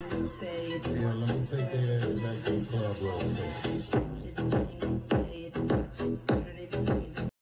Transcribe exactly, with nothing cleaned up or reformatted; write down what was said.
Yeah, let me take that ass back to the club real quick.